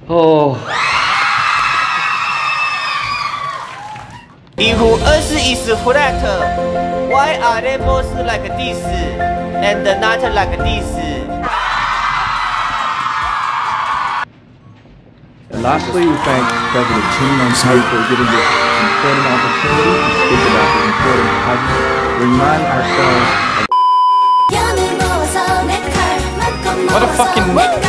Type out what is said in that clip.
哦。 Ihu 20 is flat. Why are they both like this and not like this? And lastly, we thank President Moon Jae-in for giving this important opportunity to speak about this important project. Remind ourselves of what a fucking